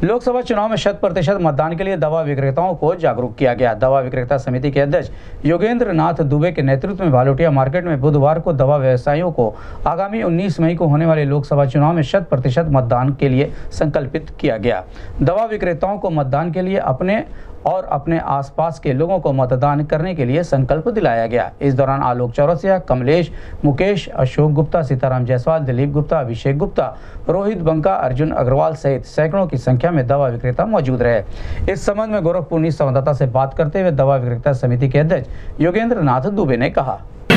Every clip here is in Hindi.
लोकसभा चुनाव में 100% मतदान के लिए दवा विक्रेताओं को जागरूक किया गया। दवा विक्रेता समिति के अध्यक्ष योगेंद्र नाथ दुबे के नेतृत्व में भालुटिया मार्केट में बुधवार को दवा व्यवसायियों को आगामी 19 मई को होने वाले लोकसभा चुनाव में 100% मतदान के लिए संकल्पित किया गया। दवा विक्रेताओं को मतदान के लिए अपने और अपने आसपास के लोगों को मतदान करने के लिए संकल्प दिलाया गया। इस दौरान आलोक चौरसिया, कमलेश, मुकेश, अशोक गुप्ता, सीताराम जायसवाल, दिलीप गुप्ता, अभिषेक गुप्ता, रोहित बंका, अर्जुन अग्रवाल सहित सैकड़ों की संख्या में दवा विक्रेता मौजूद रहे। इस संबंध में गोरखपुर संवाददाता से बात करते हुए दवा विक्रेता समिति के अध्यक्ष योगेंद्र नाथ दुबे ने कहा।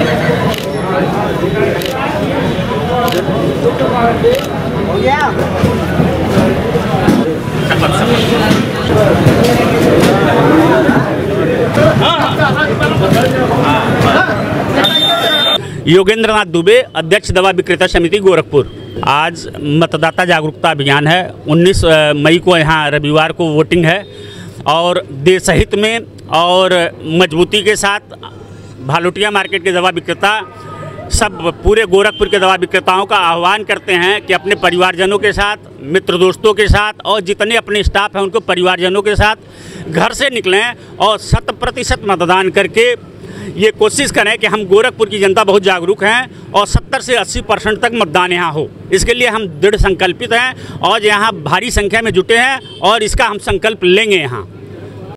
योगेंद्र नाथ दुबे, अध्यक्ष दवा विक्रेता समिति गोरखपुर। आज मतदाता जागरूकता अभियान है। 19 मई को यहाँ रविवार को वोटिंग है और देश हित में और मजबूती के साथ भालुटिया मार्केट के दवा विक्रेता सब पूरे गोरखपुर के दवा विक्रेताओं का आह्वान करते हैं कि अपने परिवारजनों के साथ, मित्र दोस्तों के साथ और जितने अपने स्टाफ हैं उनको परिवारजनों के साथ घर से निकलें और 100% मतदान करके ये कोशिश करें कि हम गोरखपुर की जनता बहुत जागरूक हैं और 70 से 80% तक मतदान यहाँ हो। इसके लिए हम दृढ़ संकल्पित हैं और यहाँ भारी संख्या में जुटे हैं और इसका हम संकल्प लेंगे यहाँ।